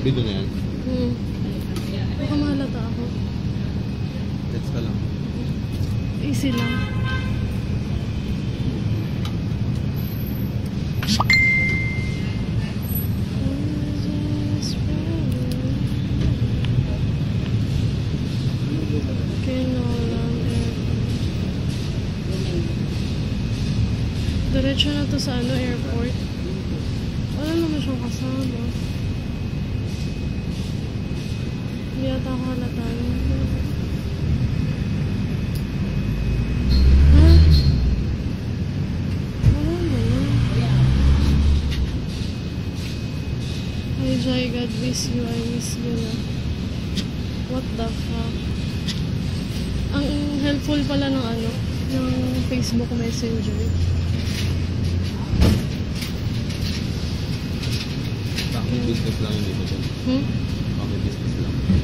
Video na yan? Baka mahalata ako. Text ka lang. Easy lang. Diretso na to sa airport. Wala naman siyang kasama. Hindi yata ako halata. Ha? Wala naman. Hi Jai, God miss you. I miss you na. What the fuck? Ang helpful pala ng ng Facebook Messenger. Business lang yung dito. Business lang.